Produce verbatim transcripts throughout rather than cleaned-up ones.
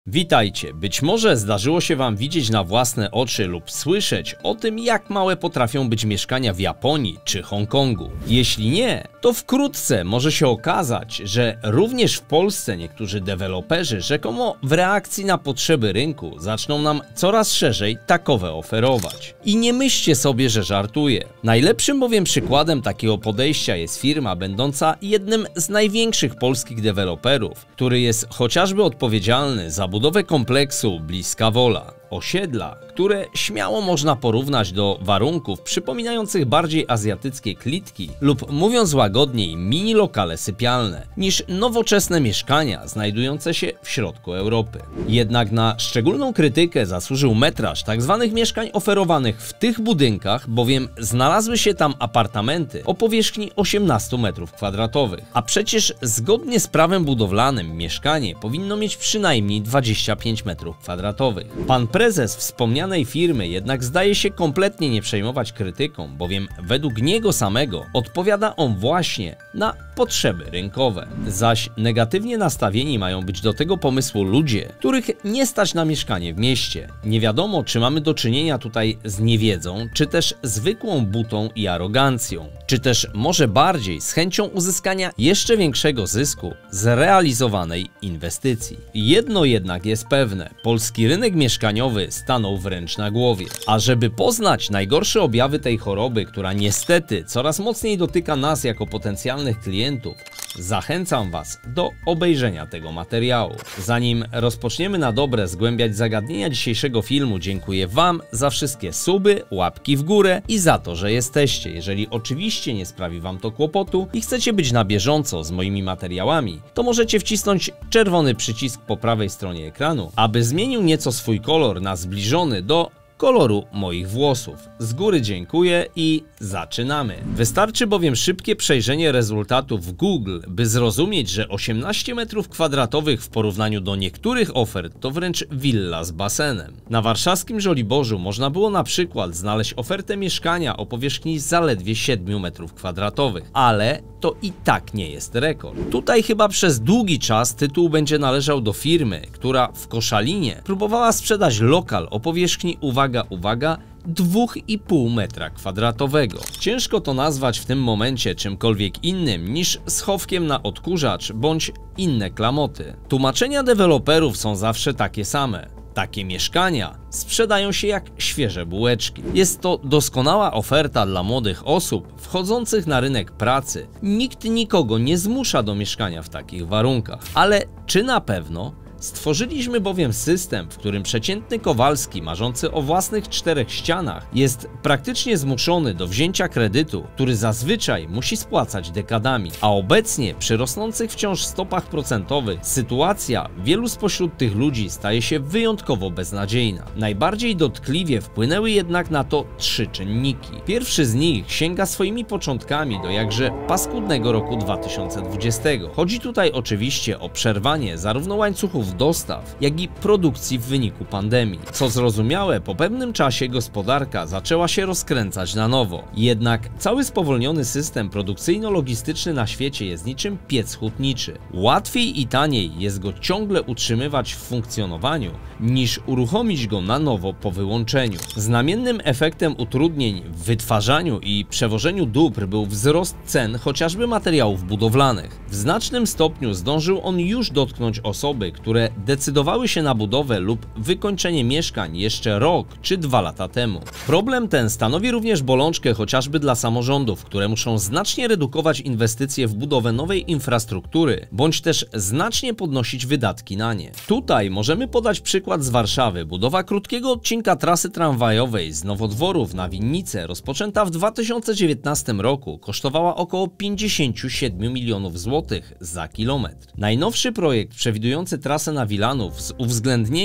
Witajcie! Być może zdarzyło się Wam widzieć na własne oczy lub słyszeć o tym, jak małe potrafią być mieszkania w Japonii czy Hongkongu. Jeśli nie, to wkrótce może się okazać, że również w Polsce niektórzy deweloperzy rzekomo w reakcji na potrzeby rynku zaczną nam coraz szerzej takowe oferować. I nie myślcie sobie, że żartuję. Najlepszym bowiem przykładem takiego podejścia jest firma będąca jednym z największych polskich deweloperów, który jest chociażby odpowiedzialny za budowę kompleksu Bliska Wola, osiedla, które śmiało można porównać do warunków przypominających bardziej azjatyckie klitki lub, mówiąc łagodniej, mini lokale sypialne, niż nowoczesne mieszkania znajdujące się w środku Europy. Jednak na szczególną krytykę zasłużył metraż tzw. mieszkań oferowanych w tych budynkach, bowiem znalazły się tam apartamenty o powierzchni osiemnastu metrów kwadratowych. A przecież zgodnie z prawem budowlanym mieszkanie powinno mieć przynajmniej dwadzieścia pięć metrów kwadratowych. Pan prezes wspomnianej firmy jednak zdaje się kompletnie nie przejmować krytyką, bowiem według niego samego odpowiada on właśnie na potrzeby rynkowe. Zaś negatywnie nastawieni mają być do tego pomysłu ludzie, których nie stać na mieszkanie w mieście. Nie wiadomo, czy mamy do czynienia tutaj z niewiedzą, czy też zwykłą butą i arogancją, czy też może bardziej z chęcią uzyskania jeszcze większego zysku z realizowanej inwestycji. Jedno jednak jest pewne, polski rynek mieszkaniowy stanął wręcz na głowie. A żeby poznać najgorsze objawy tej choroby, która niestety coraz mocniej dotyka nas jako potencjalnych klientów, zachęcam Was do obejrzenia tego materiału. Zanim rozpoczniemy na dobre zgłębiać zagadnienia dzisiejszego filmu, dziękuję Wam za wszystkie suby, łapki w górę i za to, że jesteście. Jeżeli oczywiście nie sprawi Wam to kłopotu i chcecie być na bieżąco z moimi materiałami, to możecie wcisnąć czerwony przycisk po prawej stronie ekranu, aby zmienił nieco swój kolor na zbliżony do koloru moich włosów. Z góry dziękuję i zaczynamy. Wystarczy bowiem szybkie przejrzenie rezultatów w Google, by zrozumieć, że osiemnaście metrów kwadratowych w porównaniu do niektórych ofert to wręcz willa z basenem. Na warszawskim Żoliborzu można było na przykład znaleźć ofertę mieszkania o powierzchni zaledwie siedmiu metrów kwadratowych, ale to i tak nie jest rekord. Tutaj chyba przez długi czas tytuł będzie należał do firmy, która w Koszalinie próbowała sprzedać lokal o powierzchni, uwaga, uwaga, dwa i pół metra kwadratowego. Ciężko to nazwać w tym momencie czymkolwiek innym niż schowkiem na odkurzacz bądź inne klamoty. Tłumaczenia deweloperów są zawsze takie same. Takie mieszkania sprzedają się jak świeże bułeczki. Jest to doskonała oferta dla młodych osób wchodzących na rynek pracy. Nikt nikogo nie zmusza do mieszkania w takich warunkach. Ale czy na pewno? Stworzyliśmy bowiem system, w którym przeciętny Kowalski marzący o własnych czterech ścianach jest praktycznie zmuszony do wzięcia kredytu, który zazwyczaj musi spłacać dekadami, a obecnie przy rosnących wciąż stopach procentowych sytuacja wielu spośród tych ludzi staje się wyjątkowo beznadziejna. Najbardziej dotkliwie wpłynęły jednak na to trzy czynniki. Pierwszy z nich sięga swoimi początkami do jakże paskudnego roku dwa tysiące dwudziestego. Chodzi tutaj oczywiście o przerwanie zarówno łańcuchów dostaw, jak i produkcji w wyniku pandemii. Co zrozumiałe, po pewnym czasie gospodarka zaczęła się rozkręcać na nowo. Jednak cały spowolniony system produkcyjno-logistyczny na świecie jest niczym piec hutniczy. Łatwiej i taniej jest go ciągle utrzymywać w funkcjonowaniu, niż uruchomić go na nowo po wyłączeniu. Znamiennym efektem utrudnień w wytwarzaniu i przewożeniu dóbr był wzrost cen chociażby materiałów budowlanych. W znacznym stopniu zdążył on już dotknąć osoby, które decydowały się na budowę lub wykończenie mieszkań jeszcze rok czy dwa lata temu. Problem ten stanowi również bolączkę chociażby dla samorządów, które muszą znacznie redukować inwestycje w budowę nowej infrastruktury, bądź też znacznie podnosić wydatki na nie. Tutaj możemy podać przykład z Warszawy. Budowa krótkiego odcinka trasy tramwajowej z Nowodworów na Winnicę, rozpoczęta w dwa tysiące dziewiętnastym roku, kosztowała około pięćdziesiąt siedem milionów złotych za kilometr. Najnowszy projekt przewidujący trasę na Wilanów z uwzględnieniem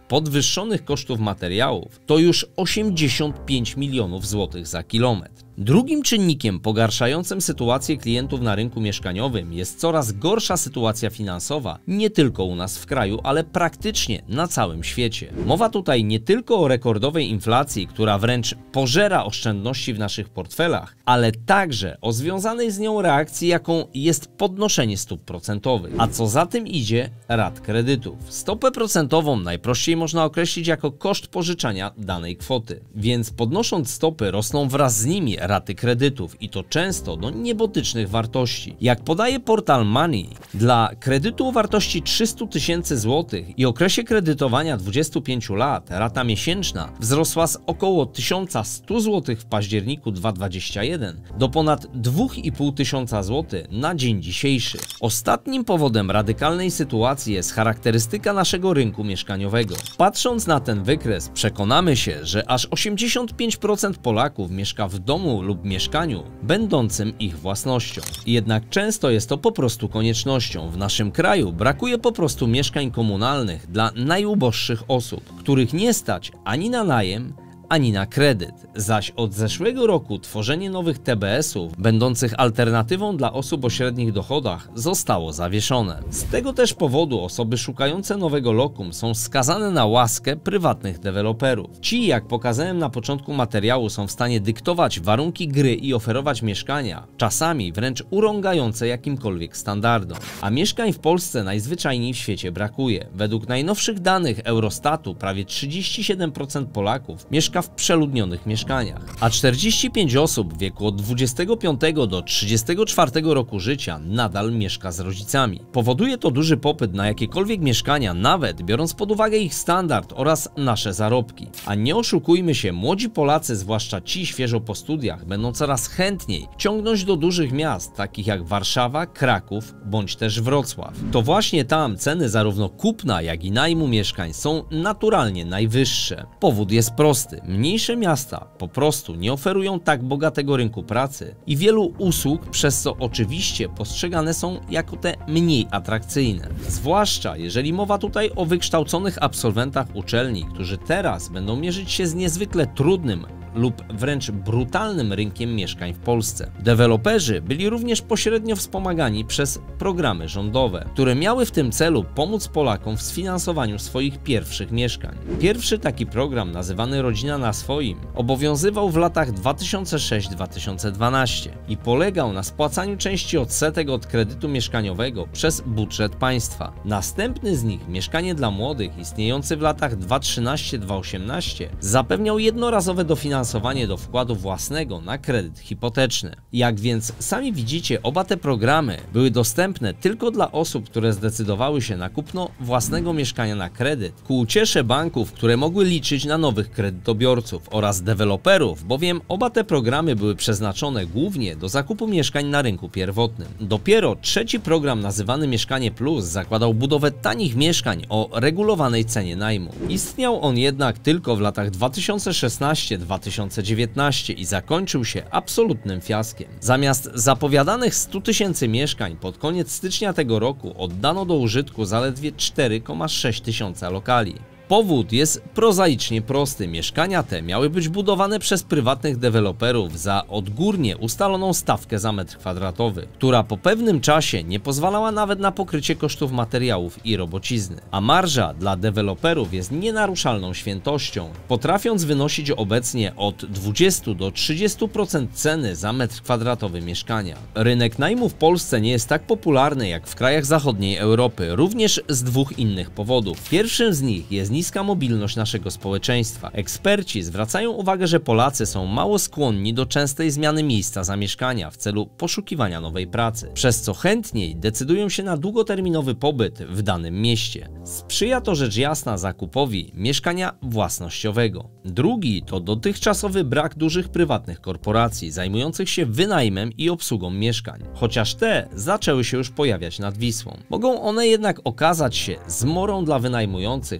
podwyższonych kosztów materiałów to już osiemdziesiąt pięć milionów złotych za kilometr. Drugim czynnikiem pogarszającym sytuację klientów na rynku mieszkaniowym jest coraz gorsza sytuacja finansowa nie tylko u nas w kraju, ale praktycznie na całym świecie. Mowa tutaj nie tylko o rekordowej inflacji, która wręcz pożera oszczędności w naszych portfelach, ale także o związanej z nią reakcji, jaką jest podnoszenie stóp procentowych. A co za tym idzie, rat kredytów. Stopę procentową najprościej można określić jako koszt pożyczania danej kwoty, więc podnosząc stopy rosną wraz z nimi raty kredytów i to często do niebotycznych wartości. Jak podaje portal Money, dla kredytu o wartości trzysta tysięcy złotych i okresie kredytowania dwudziestu pięciu lat rata miesięczna wzrosła z około tysiąc sto złotych w październiku dwa tysiące dwudziestego pierwszego do ponad dwa i pół tysiąca złotych na dzień dzisiejszy. Ostatnim powodem radykalnej sytuacji jest charakterystyka naszego rynku mieszkaniowego. Patrząc na ten wykres, przekonamy się, że aż osiemdziesiąt pięć procent Polaków mieszka w domu lub mieszkaniu będącym ich własnością. Jednak często jest to po prostu koniecznością. W naszym kraju brakuje po prostu mieszkań komunalnych dla najuboższych osób, których nie stać ani na najem, ani na kredyt, zaś od zeszłego roku tworzenie nowych T B S-ów, będących alternatywą dla osób o średnich dochodach, zostało zawieszone. Z tego też powodu osoby szukające nowego lokum są skazane na łaskę prywatnych deweloperów. Ci, jak pokazałem na początku materiału, są w stanie dyktować warunki gry i oferować mieszkania, czasami wręcz urągające jakimkolwiek standardom. A mieszkań w Polsce najzwyczajniej w świecie brakuje. Według najnowszych danych Eurostatu prawie trzydzieści siedem procent Polaków mieszka w przeludnionych mieszkaniach, a czterdzieści pięć osób w wieku od dwudziestego piątego do trzydziestego czwartego roku życia nadal mieszka z rodzicami. Powoduje to duży popyt na jakiekolwiek mieszkania, nawet biorąc pod uwagę ich standard oraz nasze zarobki. A nie oszukujmy się, młodzi Polacy, zwłaszcza ci świeżo po studiach, będą coraz chętniej ciągnąć do dużych miast, takich jak Warszawa, Kraków bądź też Wrocław. To właśnie tam ceny zarówno kupna, jak i najmu mieszkań są naturalnie najwyższe. Powód jest prosty. Mniejsze miasta po prostu nie oferują tak bogatego rynku pracy i wielu usług, przez co oczywiście postrzegane są jako te mniej atrakcyjne. Zwłaszcza jeżeli mowa tutaj o wykształconych absolwentach uczelni, którzy teraz będą mierzyć się z niezwykle trudnym lub wręcz brutalnym rynkiem mieszkań w Polsce. Deweloperzy byli również pośrednio wspomagani przez programy rządowe, które miały w tym celu pomóc Polakom w sfinansowaniu swoich pierwszych mieszkań. Pierwszy taki program, nazywany Rodzina na swoim, obowiązywał w latach dwa tysiące szóstym do dwa tysiące dwunastego i polegał na spłacaniu części odsetek od kredytu mieszkaniowego przez budżet państwa. Następny z nich, Mieszkanie dla młodych, istniejący w latach dwa tysiące trzynastego do dwa tysiące osiemnastego, zapewniał jednorazowe dofinansowanie do wkładu własnego na kredyt hipoteczny. Jak więc sami widzicie, oba te programy były dostępne tylko dla osób, które zdecydowały się na kupno własnego mieszkania na kredyt, ku uciesze banków, które mogły liczyć na nowych kredytobiorców oraz deweloperów, bowiem oba te programy były przeznaczone głównie do zakupu mieszkań na rynku pierwotnym. Dopiero trzeci program, nazywany Mieszkanie Plus, zakładał budowę tanich mieszkań o regulowanej cenie najmu. Istniał on jednak tylko w latach dwa tysiące szesnastego do dwa tysiące dziewiętnastego i zakończył się absolutnym fiaskiem. Zamiast zapowiadanych stu tysięcy mieszkań pod koniec stycznia tego roku oddano do użytku zaledwie cztery przecinek sześć tysiąca lokali. Powód jest prozaicznie prosty. Mieszkania te miały być budowane przez prywatnych deweloperów za odgórnie ustaloną stawkę za metr kwadratowy, która po pewnym czasie nie pozwalała nawet na pokrycie kosztów materiałów i robocizny. A marża dla deweloperów jest nienaruszalną świętością, potrafiąc wynosić obecnie od dwudziestu do trzydziestu procent ceny za metr kwadratowy mieszkania. Rynek najmu w Polsce nie jest tak popularny jak w krajach zachodniej Europy, również z dwóch innych powodów. Pierwszym z nich jest niska mobilność naszego społeczeństwa. Eksperci zwracają uwagę, że Polacy są mało skłonni do częstej zmiany miejsca zamieszkania w celu poszukiwania nowej pracy, przez co chętniej decydują się na długoterminowy pobyt w danym mieście. Sprzyja to rzecz jasna zakupowi mieszkania własnościowego. Drugi to dotychczasowy brak dużych prywatnych korporacji zajmujących się wynajmem i obsługą mieszkań, chociaż te zaczęły się już pojawiać nad Wisłą. Mogą one jednak okazać się zmorą dla wynajmujących, czego doświadczenie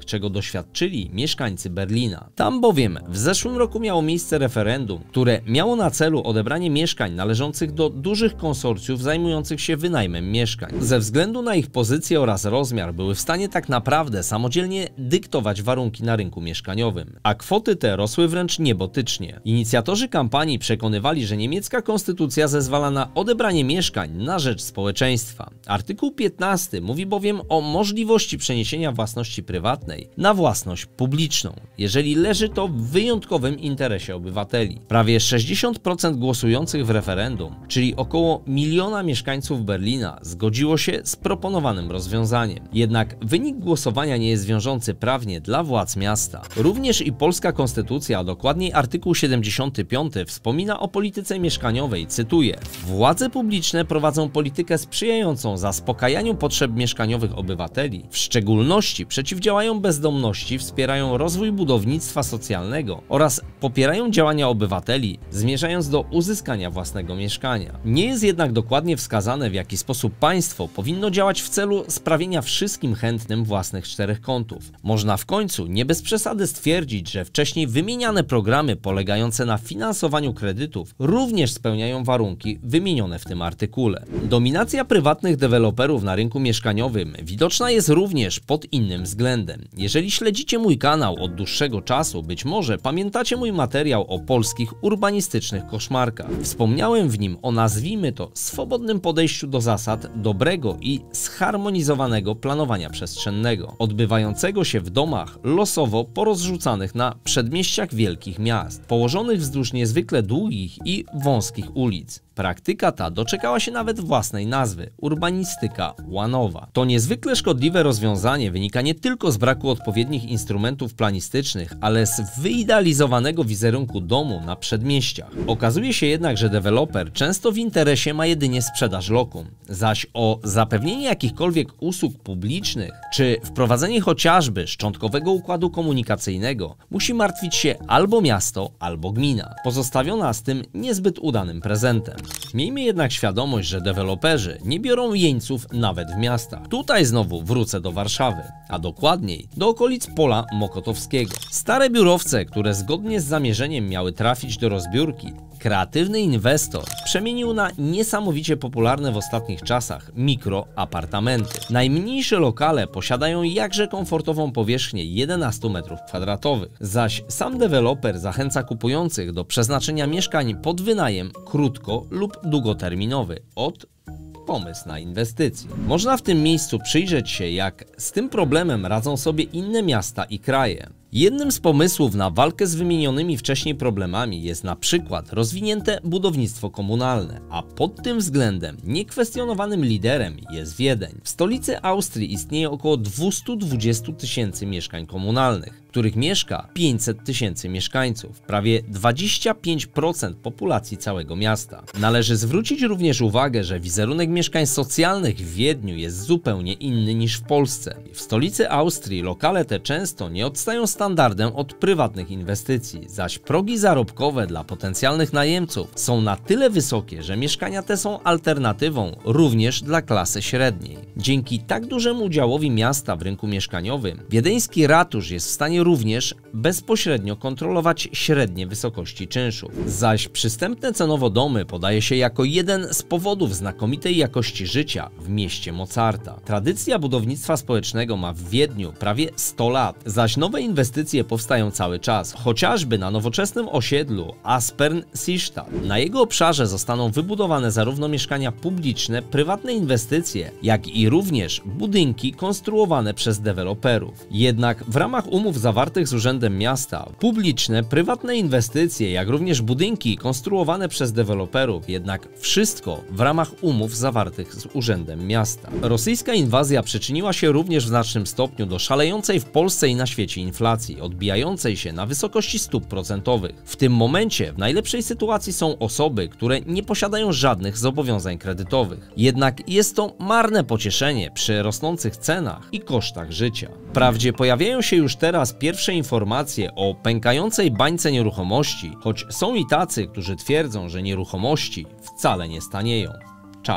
doświadczyli mieszkańcy Berlina. Tam bowiem w zeszłym roku miało miejsce referendum, które miało na celu odebranie mieszkań należących do dużych konsorcjów zajmujących się wynajmem mieszkań. Ze względu na ich pozycję oraz rozmiar były w stanie tak naprawdę samodzielnie dyktować warunki na rynku mieszkaniowym, a kwoty te rosły wręcz niebotycznie. Inicjatorzy kampanii przekonywali, że niemiecka konstytucja zezwala na odebranie mieszkań na rzecz społeczeństwa. Artykuł piętnasty mówi bowiem o możliwości przeniesienia własności prywatnej na własność publiczną, jeżeli leży to w wyjątkowym interesie obywateli. Prawie sześćdziesiąt procent głosujących w referendum, czyli około miliona mieszkańców Berlina, zgodziło się z proponowanym rozwiązaniem. Jednak wynik głosowania nie jest wiążący prawnie dla władz miasta. Również i polska konstytucja, a dokładniej artykuł siedemdziesiąty piąty, wspomina o polityce mieszkaniowej, cytuję: władze publiczne prowadzą politykę sprzyjającą zaspokajaniu potrzeb mieszkaniowych obywateli, w szczególności przeciwdziałają bezdomności, wspierają rozwój budownictwa socjalnego oraz popierają działania obywateli, zmierzając do uzyskania własnego mieszkania. Nie jest jednak dokładnie wskazane, w jaki sposób państwo powinno działać w celu sprawienia wszystkim chętnym własnych czterech kątów. Można w końcu nie bez przesady stwierdzić, że wcześniej wymieniane programy polegające na finansowaniu kredytów również spełniają warunki wymienione w tym artykule. Dominacja prywatnych deweloperów na rynku mieszkaniowym widoczna jest również pod innym względem. Jeżeli śledzicie mój kanał od dłuższego czasu, być może pamiętacie mój materiał o polskich urbanistycznych koszmarkach. Wspomniałem w nim o, nazwijmy to, swobodnym podejściu do zasad dobrego i zharmonizowanego planowania przestrzennego, odbywającego się w domach losowo porozrzucanych na przedmieściach wielkich miast, położonych wzdłuż niezwykle długich i wąskich ulic. Praktyka ta doczekała się nawet własnej nazwy – urbanistyka łanowa. To niezwykle szkodliwe rozwiązanie wynika nie tylko z braku odpowiednich instrumentów planistycznych, ale z wyidealizowanego wizerunku domu na przedmieściach. Okazuje się jednak, że deweloper często w interesie ma jedynie sprzedaż lokum, zaś o zapewnienie jakichkolwiek usług publicznych czy wprowadzenie chociażby szczątkowego układu komunikacyjnego musi martwić się albo miasto, albo gmina, pozostawiona z tym niezbyt udanym prezentem. Miejmy jednak świadomość, że deweloperzy nie biorą jeńców nawet w miastach. Tutaj znowu wrócę do Warszawy, a dokładniej do okolic Pola Mokotowskiego. Stare biurowce, które zgodnie z zamierzeniem miały trafić do rozbiórki, kreatywny inwestor przemienił na niesamowicie popularne w ostatnich czasach mikroapartamenty. Najmniejsze lokale posiadają jakże komfortową powierzchnię jedenaście metrów kwadratowych, zaś sam deweloper zachęca kupujących do przeznaczenia mieszkań pod wynajem krótko lub długoterminowy od pomysł na inwestycje. Można w tym miejscu przyjrzeć się, jak z tym problemem radzą sobie inne miasta i kraje. Jednym z pomysłów na walkę z wymienionymi wcześniej problemami jest na przykład rozwinięte budownictwo komunalne, a pod tym względem niekwestionowanym liderem jest Wiedeń. W stolicy Austrii istnieje około dwieście dwadzieścia tysięcy mieszkań komunalnych, w których mieszka pięćset tysięcy mieszkańców, prawie dwadzieścia pięć procent populacji całego miasta. Należy zwrócić również uwagę, że wizerunek mieszkań socjalnych w Wiedniu jest zupełnie inny niż w Polsce. W stolicy Austrii lokale te często nie odstają standardem od prywatnych inwestycji, zaś progi zarobkowe dla potencjalnych najemców są na tyle wysokie, że mieszkania te są alternatywą również dla klasy średniej. Dzięki tak dużemu udziałowi miasta w rynku mieszkaniowym, wiedeński ratusz jest w stanie również bezpośrednio kontrolować średnie wysokości czynszów, zaś przystępne cenowo domy podaje się jako jeden z powodów znakomitej jakości życia w mieście Mozarta. Tradycja budownictwa społecznego ma w Wiedniu prawie sto lat, zaś nowe inwestycje powstają cały czas, chociażby na nowoczesnym osiedlu Aspern-Siestadt. Na jego obszarze zostaną wybudowane zarówno mieszkania publiczne, prywatne inwestycje, jak i również budynki konstruowane przez deweloperów. Jednak w ramach umów zawartych z Urzędem Miasta, publiczne, prywatne inwestycje, jak również budynki konstruowane przez deweloperów, jednak wszystko w ramach umów zawartych z Urzędem Miasta. Rosyjska inwazja przyczyniła się również w znacznym stopniu do szalejącej w Polsce i na świecie inflacji, odbijającej się na wysokości stóp procentowych. W tym momencie w najlepszej sytuacji są osoby, które nie posiadają żadnych zobowiązań kredytowych. Jednak jest to marne pocieszenie przy rosnących cenach i kosztach życia. Wprawdzie pojawiają się już teraz pierwsze informacje o pękającej bańce nieruchomości, choć są i tacy, którzy twierdzą, że nieruchomości wcale nie stanieją. Czas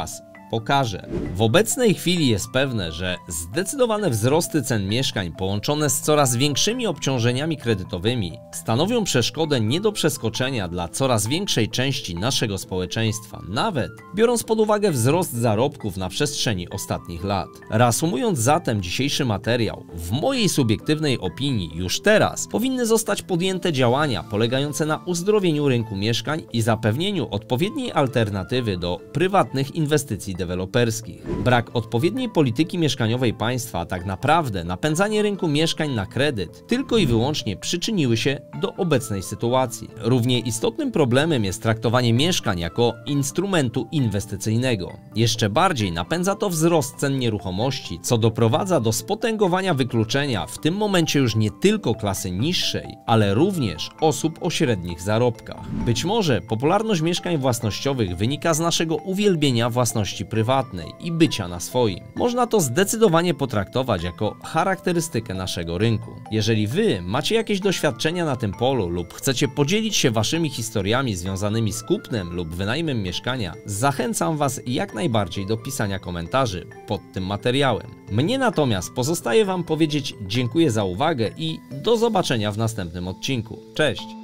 pokaże. W obecnej chwili jest pewne, że zdecydowane wzrosty cen mieszkań połączone z coraz większymi obciążeniami kredytowymi stanowią przeszkodę nie do przeskoczenia dla coraz większej części naszego społeczeństwa, nawet biorąc pod uwagę wzrost zarobków na przestrzeni ostatnich lat. Reasumując zatem dzisiejszy materiał, w mojej subiektywnej opinii już teraz powinny zostać podjęte działania polegające na uzdrowieniu rynku mieszkań i zapewnieniu odpowiedniej alternatywy do prywatnych inwestycji deweloperskich. Brak odpowiedniej polityki mieszkaniowej państwa, a tak naprawdę napędzanie rynku mieszkań na kredyt, tylko i wyłącznie przyczyniły się do obecnej sytuacji. Równie istotnym problemem jest traktowanie mieszkań jako instrumentu inwestycyjnego. Jeszcze bardziej napędza to wzrost cen nieruchomości, co doprowadza do spotęgowania wykluczenia w tym momencie już nie tylko klasy niższej, ale również osób o średnich zarobkach. Być może popularność mieszkań własnościowych wynika z naszego uwielbienia własności prywatnej i bycia na swoim. Można to zdecydowanie potraktować jako charakterystykę naszego rynku. Jeżeli wy macie jakieś doświadczenia na tym polu lub chcecie podzielić się waszymi historiami związanymi z kupnem lub wynajmem mieszkania, zachęcam was jak najbardziej do pisania komentarzy pod tym materiałem. Mnie natomiast pozostaje wam powiedzieć dziękuję za uwagę i do zobaczenia w następnym odcinku. Cześć!